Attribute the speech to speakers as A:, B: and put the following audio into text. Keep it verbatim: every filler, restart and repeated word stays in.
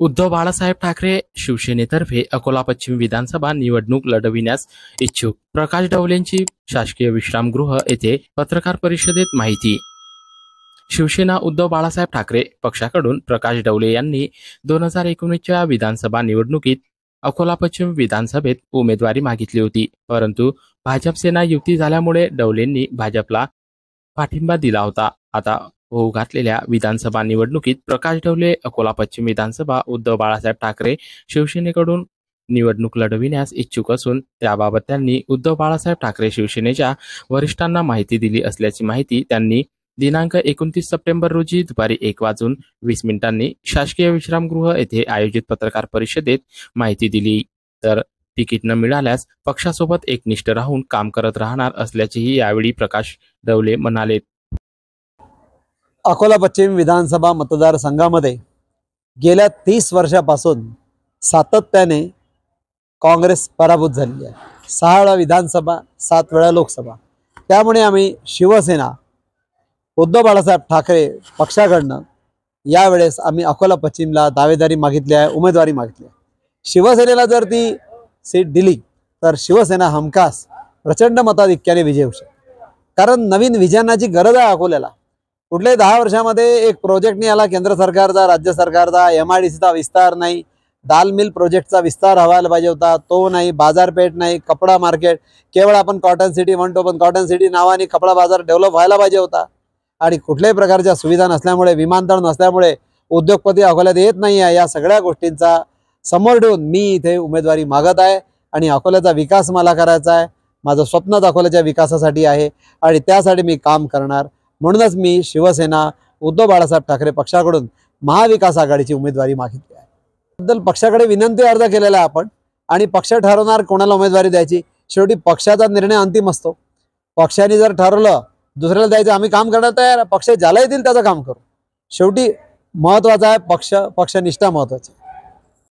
A: उद्धव बाळासाहेब ठाकरे शिवसेनेतर्फे अकोला पश्चिम विधानसभा निवडणूक लढविण्यास इच्छुक. प्रकाश डवलेंची शासकीय विश्रामगृह येथे पत्रकार परिषदेत माहिती. शिवसेना उद्धव बाळासाहेब ठाकरे पक्षाकडून प्रकाश डवले यांनी दोन हजार एकोणीसच्या विधानसभा निवडणुकीत अकोला पश्चिम विधानसभेत उमेदवारी मागितली होती. परंतु भाजप सेना युती झाल्यामुळे डवलेंनी भाजपला पाठिंबा दिला होता. आता होऊ घातलेल्या विधानसभा निवडणुकीत प्रकाश डवले अकोला पश्चिम विधानसभा उद्धव बाळासाहेब ठाकरे शिवसेनेकडून निवडणूक लढविण्यास इच्छुक असून त्याबाबत त्यांनी उद्धव बाळासाहेब ठाकरे शिवसेनेच्या वरिष्ठांना माहिती दिली असल्याची माहिती त्यांनी दिनांक एकोणतीस सप्टेंबर रोजी दुपारी एक वाजून वीस मिनिटांनी शासकीय विश्रामगृह येथे आयोजित पत्रकार परिषदेत माहिती दिली. तर तिकीट न मिळाल्यास पक्षासोबत एकनिष्ठ राहून काम करत राहणार असल्याचेही यावेळी प्रकाश डवले म्हणाले.
B: अकोला पश्चिम विधानसभा मतदारसंघामध्ये गेल्या तीस वर्षापासून सातत्याने काँग्रेस पराभूत झालेली आहे. सहा वेळा विधानसभा, सात वेळा लोकसभा. त्यामुळे आम्ही शिवसेना उद्धव बाळासाहेब ठाकरे पक्षाकडनं यावेळेस आम्ही अकोला पश्चिमला दावेदारी मागितली आहे, उमेदवारी मागितली आहे. शिवसेनेला जर ती सीट दिली तर शिवसेना हमखास प्रचंड मताधिक्याने विजय होऊ शकते. कारण नवीन विजनाची गरज आहे अकोल्याला. कुठल्याही दहा वर्षामध्ये एक प्रोजेक्ट नाही आला केंद्र सरकारचा, राज्य सरकारचा. एम आय डी सीचा विस्तार नाही, दाल मिल प्रोजेक्टचा विस्तार व्हायला पाहिजे होता, तो नाही. बाजारपेठ नाही, कपडा मार्केट. केवळ आपण कॉटन सिटी म्हणतो, पण कॉटन सिटी नावाने कपडा बाजार डेव्हलप व्हायला पाहिजे होता. आणि कुठल्याही प्रकारच्या सुविधा नसल्यामुळे, विमानतळ नसल्यामुळे उद्योगपती अकोल्यात येत नाही आहे. या सगळ्या गोष्टींचा समोर ठेवून मी इथे उमेदवारी मागत आहे आणि अकोल्याचा विकास मला करायचा आहे. माझं स्वप्नच अकोल्याच्या विकासासाठी आहे आणि त्यासाठी मी काम करणार. म्हणूनच मी शिवसेना उद्धव बाळासाहेब ठाकरे पक्षाकडून महाविकास आघाडीची उमेदवारी मागितली आहे. बद्दल पक्षाकडे विनंती अर्ज केलेला आहे आपण आणि पक्ष ठरवणार कोणाला उमेदवारी द्यायची. शेवटी पक्षाचा निर्णय अंतिम असतो. पक्षाने जर ठरवलं दुसऱ्याला द्यायचं, आम्ही काम करणार तयार. पक्ष ज्याला येतील त्याचं काम करू. शेवटी महत्त्वाचं आहे पक्ष, पक्षनिष्ठा महत्त्वाची.